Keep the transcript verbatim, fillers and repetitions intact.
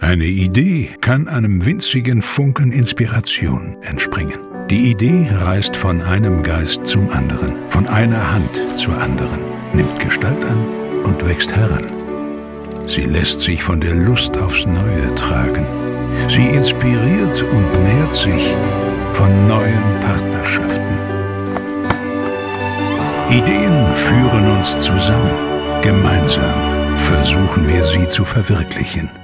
Eine Idee kann einem winzigen Funken Inspiration entspringen. Die Idee reist von einem Geist zum anderen, von einer Hand zur anderen, nimmt Gestalt an und wächst heran. Sie lässt sich von der Lust aufs Neue tragen. Sie inspiriert und nährt sich von neuen Partnerschaften. Ideen führen uns zusammen. Gemeinsam versuchen wir sie zu verwirklichen.